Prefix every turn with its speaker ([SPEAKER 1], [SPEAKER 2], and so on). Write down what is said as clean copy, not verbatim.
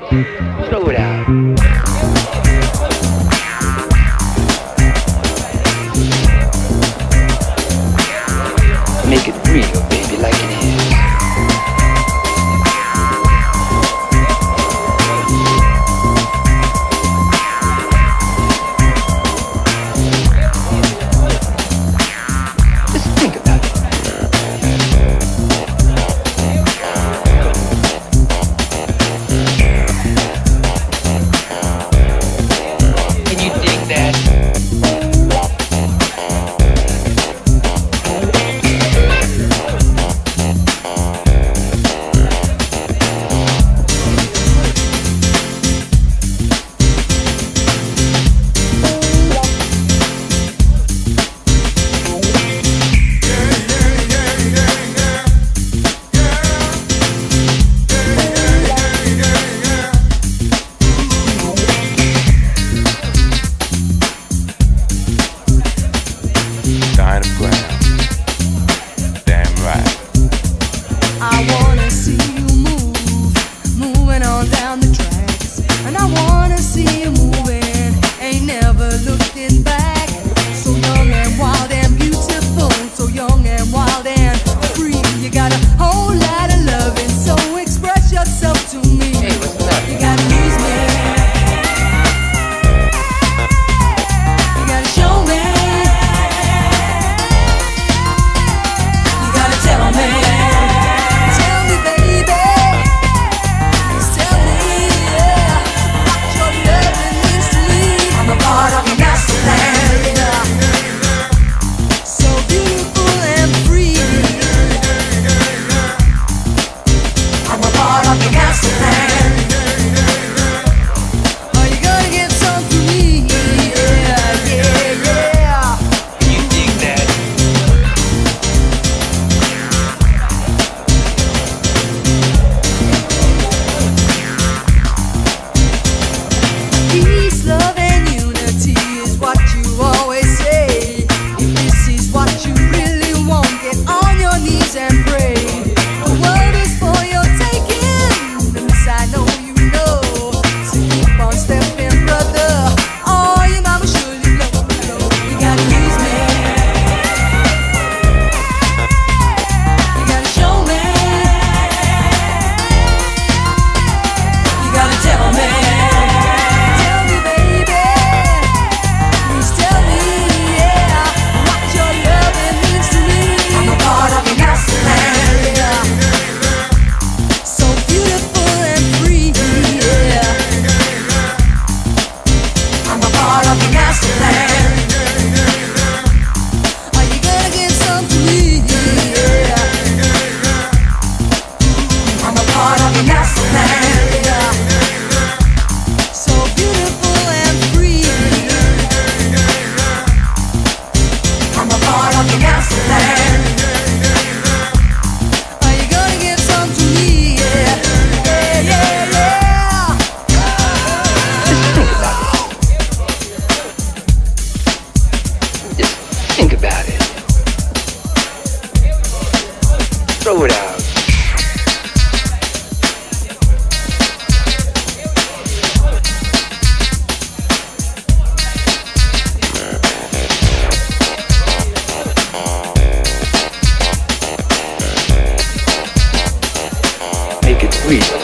[SPEAKER 1] Throw it out. Make it real, baby, like it is. Just think about it. Can you dig that?
[SPEAKER 2] I wanna see you move, moving on down the tracks. And I wanna see you moving, ain't never looking back. So young and wild and beautiful, so young and wild and free. You got a whole lot of loving, so express yourself to me.
[SPEAKER 1] Hey, what's up?
[SPEAKER 2] You gotta use me, you gotta show me, you gotta tell me. Peace, love, and unity is what you always say. If this is what you really want, get on your knees and pray. The world is for your taking, and this I know you know. So keep on stepping, brother. Oh, your mama surely know. You gotta use me, you gotta show me, you gotta tell me.
[SPEAKER 1] Think about it. Throw it out. Make it real.